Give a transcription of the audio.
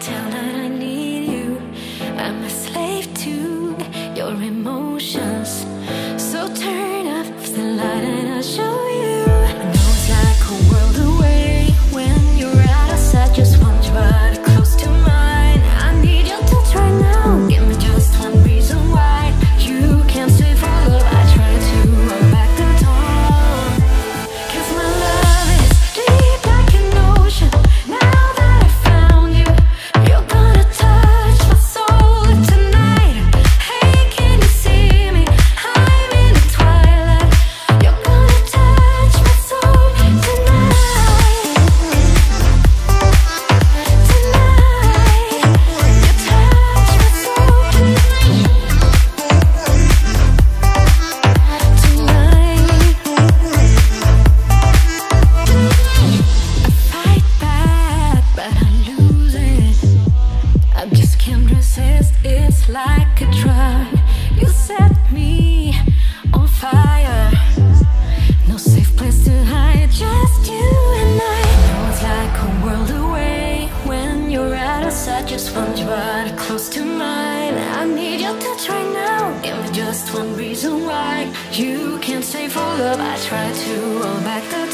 tell that I need you. I'm a slave to your emotions. So turn up the light and I'll show you. I know it's like a world away when you're out of sight. Just want your body close to mine. I need your touch right now. Give me just one reason why you can't stay for love. I try to hold back the dawn, 'cause my love is deep like an ocean. Now that I found you, you're gonna touch my soul tonight. Hey, can you see me? I'm in the twilight. You're gonna touch my soul tonight. It's like a drug. You set me on fire. No safe place to hide, just you and I. Know it's like a world away when you're out of sight. Just want your body close to mine. I need your touch right now. Give me just one reason why you can't stay for love. I try to hold back the